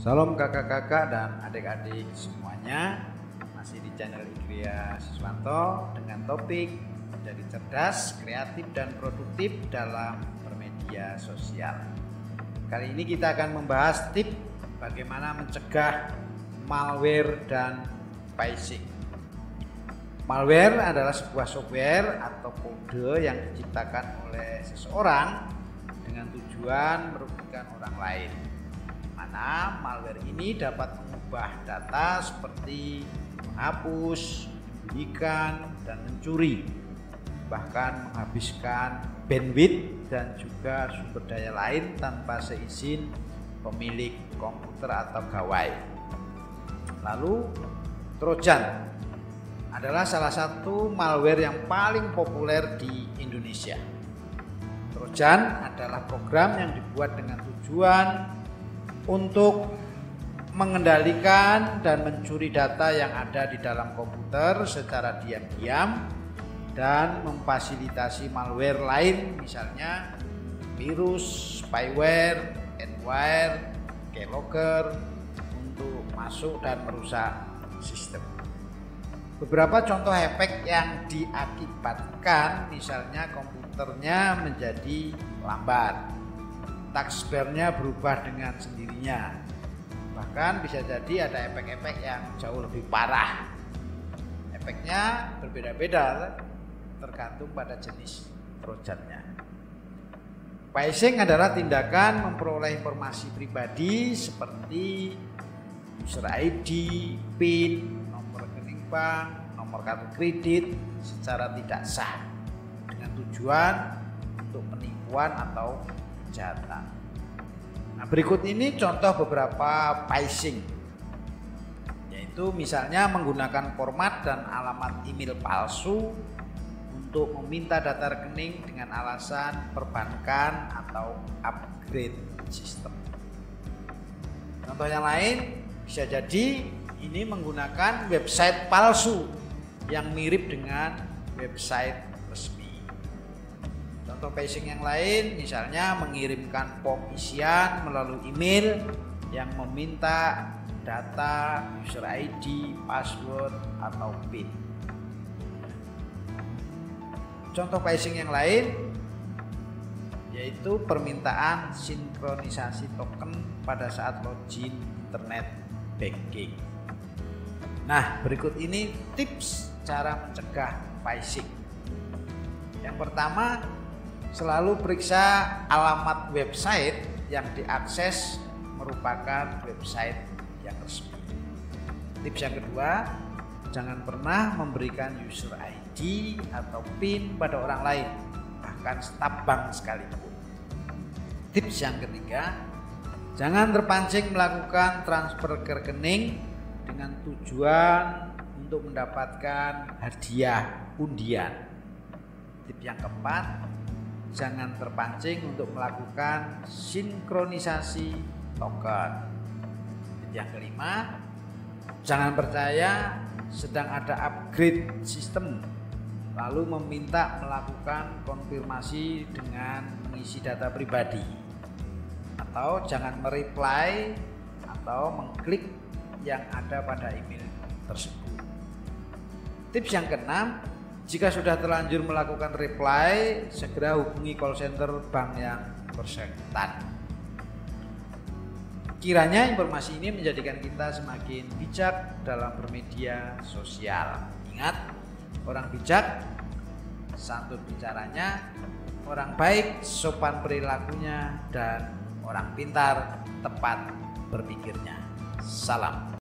Salam kakak-kakak dan adik-adik semuanya, masih di channel Igria Siswanto dengan topik menjadi cerdas, kreatif dan produktif dalam bermedia sosial. Kali ini kita akan membahas tips bagaimana mencegah malware dan phishing. Malware adalah sebuah software atau kode yang diciptakan oleh seseorang dengan tujuan merugikan orang lain. Mana malware ini dapat mengubah data seperti menghapus, menyembunyikan, dan mencuri, bahkan menghabiskan bandwidth dan juga sumber daya lain tanpa seizin pemilik komputer atau gawai. Lalu Trojan adalah salah satu malware yang paling populer di Indonesia. Trojan adalah program yang dibuat dengan tujuan untuk mengendalikan dan mencuri data yang ada di dalam komputer secara diam-diam dan memfasilitasi malware lain, misalnya virus, spyware, adware, keylogger untuk masuk dan merusak sistem. Beberapa contoh efek yang diakibatkan, misalnya komputernya menjadi lambat, taskbar-nya berubah dengan sendirinya, bahkan bisa jadi ada efek-efek yang jauh lebih parah. Efeknya berbeda-beda tergantung pada jenis trojannya. Phishing adalah tindakan memperoleh informasi pribadi seperti user ID, PIN, nomor rekening bank, nomor kartu kredit secara tidak sah dengan tujuan untuk penipuan atau kejahatan. Nah, berikut ini contoh beberapa phishing, yaitu misalnya menggunakan format dan alamat email palsu untuk meminta data rekening dengan alasan perbankan atau upgrade sistem. Contoh yang lain bisa jadi ini menggunakan website palsu yang mirip dengan website resmi. Contoh phishing yang lain misalnya mengirimkan form isian melalui email yang meminta data user ID, password, atau PIN. Contoh phishing yang lain yaitu permintaan sinkronisasi token pada saat login internet banking. Nah, berikut ini tips cara mencegah phishing. Yang pertama, selalu periksa alamat website yang diakses merupakan website yang resmi. Tips yang kedua, jangan pernah memberikan user ID atau PIN pada orang lain, bahkan staf bank sekalipun. Tips yang ketiga, jangan terpancing melakukan transfer ke rekening dengan tujuan untuk mendapatkan hadiah undian. Tips yang keempat, jangan terpancing untuk melakukan sinkronisasi token. Yang kelima, jangan percaya sedang ada upgrade sistem lalu meminta melakukan konfirmasi dengan mengisi data pribadi, atau jangan mereply atau mengklik yang ada pada email tersebut. Tips yang keenam, jika sudah terlanjur melakukan reply, segera hubungi call center bank yang bersangkutan. Kiranya informasi ini menjadikan kita semakin bijak dalam bermedia sosial. Ingat, orang bijak santun bicaranya, orang baik sopan perilakunya, dan orang pintar tepat berpikirnya. Salam.